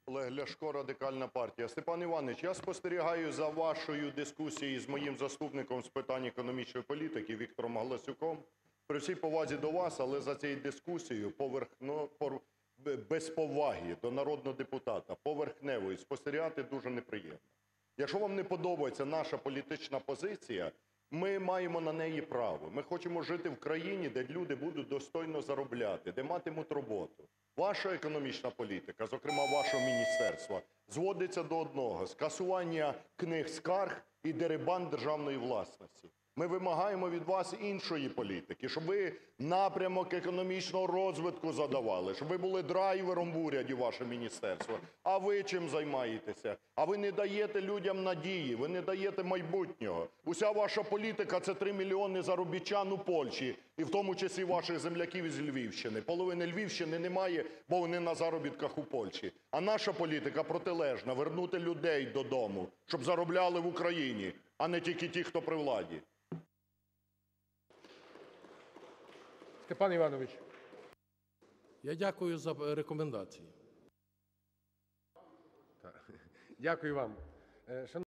Олег Ляшко, Радикальна партія. Степан Іванович, я спостерігаю за вашою дискусією з моїм заступником з питань економічної політики Віктором Галасюком. При всій повазі до вас, але за цією дискусією без поваги до народного депутата, поверхневої, спостерігати дуже неприємно. Якщо вам не подобається наша політична позиція, ми маємо на неї право. Ми хочемо жити в країні, де люди будуть достойно заробляти, де матимуть роботу. Ваша економічна політика, зокрема вашого міністерства, зводиться до одного – скасування книг скарг і дерибан державної власності. Ми вимагаємо від вас іншої політики, щоб ви напрямок економічного розвитку задавали, щоб ви були драйвером в уряді, ваше міністерство. А ви чим займаєтеся? А ви не даєте людям надії, ви не даєте майбутнього. Уся ваша політика – це 3 мільйони заробітчан у Польщі, і в тому числі ваших земляків із Львівщини. Половини Львівщини немає, бо вони на заробітках у Польщі. А наша політика протилежна – вернути людей додому, щоб заробляли в Україні, а не тільки ті, хто при владі. Степан Іванович. Я дякую за рекомендації. Дякую вам.